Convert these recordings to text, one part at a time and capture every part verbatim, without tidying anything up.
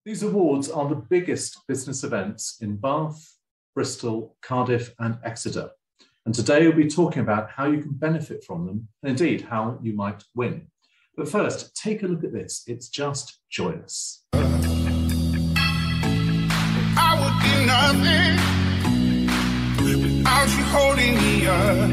These awards are the biggest business events in Bath, Bristol, Cardiff and Exeter. And today we'll be talking about how you can benefit from them and indeed how you might win. But first, take a look at this. It's just joyous. I would be nothing without you holding me up.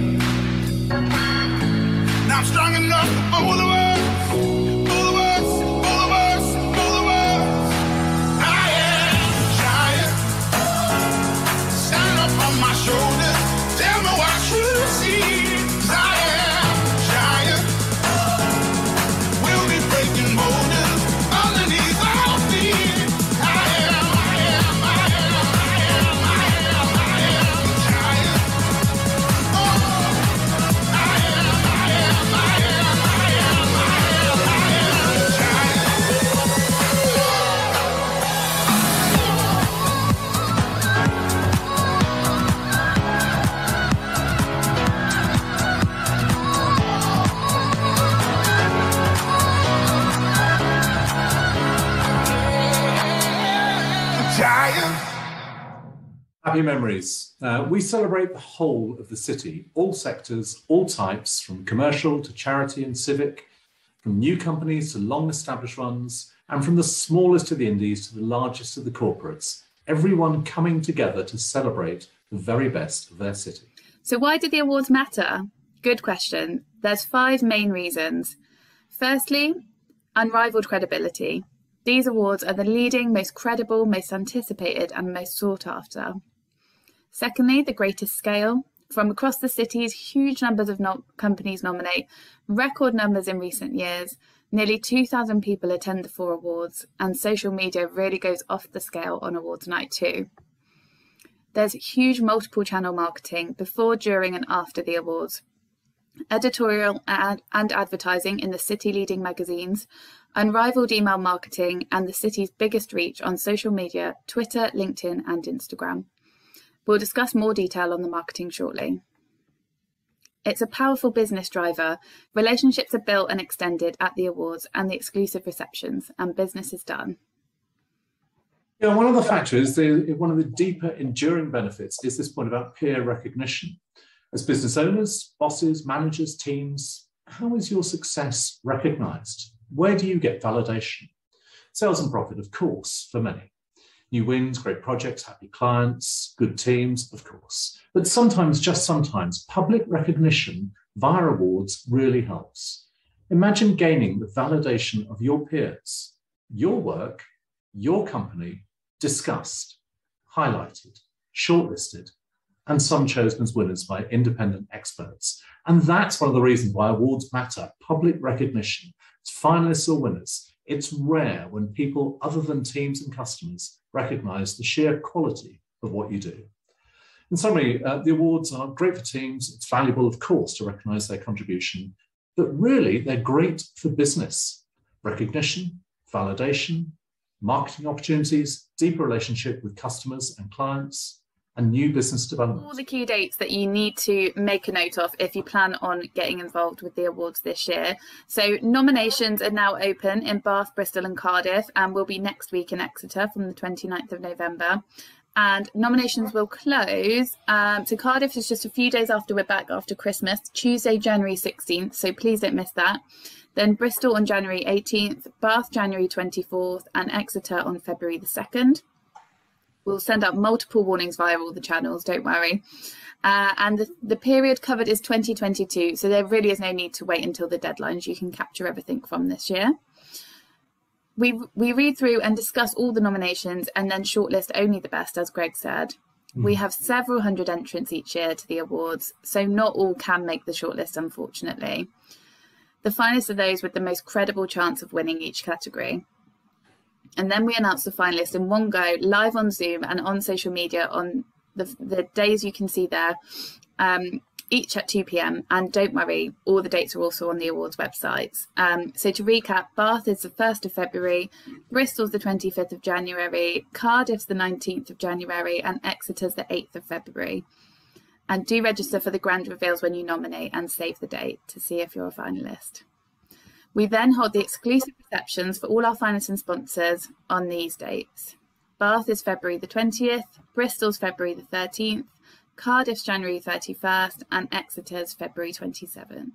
Now I'm strong enough for both of us. Both of us, both of us, both of us. I am a giant. Stand up on my shoulders. Tell me what you see. 'Cause I am a giant. We'll be breaking boulders underneath our feet. I am, I am, I am, I am, I am, I am a giant. Oh, I am, I am, I am, I am, I am, I am a giant. Giant. Happy memories. Uh, we celebrate the whole of the city, all sectors, all types, from commercial to charity and civic, from new companies to long-established ones, and from the smallest of the indies to the largest of the corporates, everyone coming together to celebrate the very best of their city. So why do the awards matter? Good question. There's five main reasons. Firstly, unrivaled credibility. These awards are the leading, most credible, most anticipated and most sought after. Secondly, the greatest scale. From across the cities, huge numbers of no- companies nominate, record numbers in recent years. Nearly two thousand people attend the four awards, and social media really goes off the scale on awards night too. There's huge multiple channel marketing before, during and after the awards. Editorial ad- and advertising in the city leading magazines, unrivaled email marketing and the city's biggest reach on social media, Twitter, LinkedIn and Instagram. We'll discuss more detail on the marketing shortly. It's a powerful business driver. Relationships are built and extended at the awards and the exclusive receptions, and business is done. Yeah, one of the factors, the, one of the deeper enduring benefits is this point about peer recognition. As business owners, bosses, managers, teams, how is your success recognised? Where do you get validation? Sales and profit, of course, for many. New wins, great projects, happy clients, good teams, of course. But sometimes, just sometimes, public recognition via awards really helps. Imagine gaining the validation of your peers, your work, your company, discussed, highlighted, shortlisted, and some chosen as winners by independent experts. And that's one of the reasons why awards matter, public recognition. It's finalists or winners. It's rare when people other than teams and customers recognise the sheer quality of what you do. In summary, uh, the awards are great for teams. It's valuable, of course, to recognise their contribution, but really they're great for business. Recognition, validation, marketing opportunities, deeper relationship with customers and clients, and new business development. All the key dates that you need to make a note of if you plan on getting involved with the awards this year. So nominations are now open in Bath, Bristol and Cardiff, and will be next week in Exeter from the twenty-ninth of November. And nominations will close. Um, so Cardiff is just a few days after we're back after Christmas, Tuesday, January sixteenth. So please don't miss that. Then Bristol on January eighteenth, Bath January twenty-fourth and Exeter on February the second. We'll send out multiple warnings via all the channels, don't worry. Uh, and the, the period covered is twenty twenty-two, so there really is no need to wait until the deadlines. You can capture everything from this year. We, we read through and discuss all the nominations and then shortlist only the best, as Greg said. Mm. We have several hundred entrants each year to the awards, so not all can make the shortlist, unfortunately. The finalists are those with the most credible chance of winning each category. And then we announce the finalists in one go, live on Zoom and on social media on the, the days you can see there, um, each at two p m. And don't worry, all the dates are also on the awards websites. Um, so to recap, Bath is the first of February, Bristol's the twenty-fifth of January, Cardiff's the nineteenth of January, and Exeter's the eighth of February. And do register for the grand reveals when you nominate and save the date to see if you're a finalist. We then hold the exclusive receptions for all our finalists and sponsors on these dates. Bath is February the twentieth, Bristol's February the thirteenth, Cardiff's January thirty-first, and Exeter's February twenty-seventh.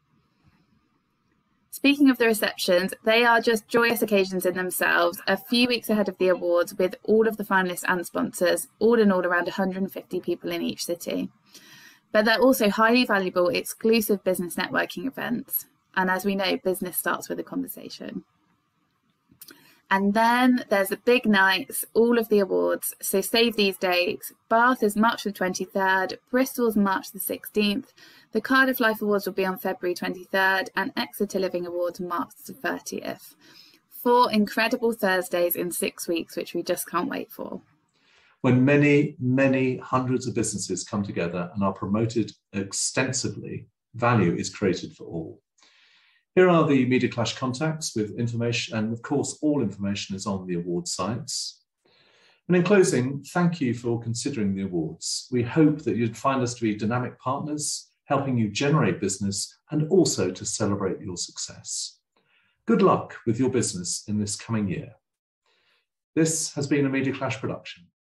Speaking of the receptions, they are just joyous occasions in themselves, a few weeks ahead of the awards with all of the finalists and sponsors, all in all around one hundred fifty people in each city. But they're also highly valuable exclusive business networking events. And as we know, business starts with a conversation. And then there's the big nights, all of the awards. So save these dates. Bath is March the twenty-third, Bristol's March the sixteenth, the Cardiff Life Awards will be on February twenty-third, and Exeter Living Awards March the thirtieth. Four incredible Thursdays in six weeks, which we just can't wait for. When many, many hundreds of businesses come together and are promoted extensively, value is created for all. Here are the Media Clash contacts with information, and of course, all information is on the awards sites. And in closing, thank you for considering the awards. We hope that you'd find us to be dynamic partners, helping you generate business and also to celebrate your success. Good luck with your business in this coming year. This has been a Media Clash production.